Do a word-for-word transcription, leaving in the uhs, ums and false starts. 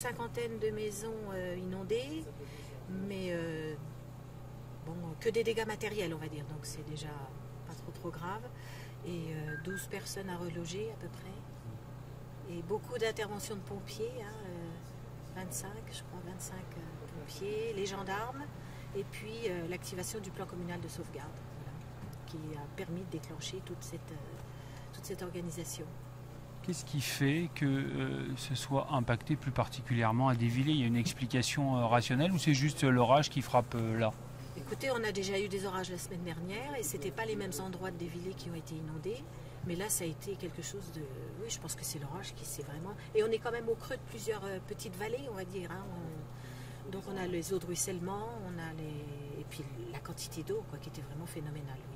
cinquantaine de maisons euh, inondées, mais euh, bon, que des dégâts matériels, on va dire, donc c'est déjà pas trop trop grave. Et euh, douze personnes à reloger à peu près. Et beaucoup d'interventions de pompiers, hein, euh, vingt-cinq, je crois, vingt-cinq euh, pompiers, les gendarmes, et puis euh, l'activation du plan communal de sauvegarde, voilà, qui a permis de déclencher toute cette, euh, toute cette organisation. Qu'est-ce qui fait que euh, ce soit impacté plus particulièrement à Dévillers? Il y a une explication euh, rationnelle ou c'est juste euh, l'orage qui frappe euh, là? Écoutez, on a déjà eu des orages la semaine dernière et ce n'étaient pas les mêmes endroits de Dévillers qui ont été inondés. Mais là, ça a été quelque chose de... Oui, je pense que c'est l'orage qui s'est vraiment... Et on est quand même au creux de plusieurs euh, petites vallées, on va dire. Hein. On... Donc on a les eaux de ruissellement, on a les... et puis la quantité d'eau quoi, qui était vraiment phénoménale. Oui.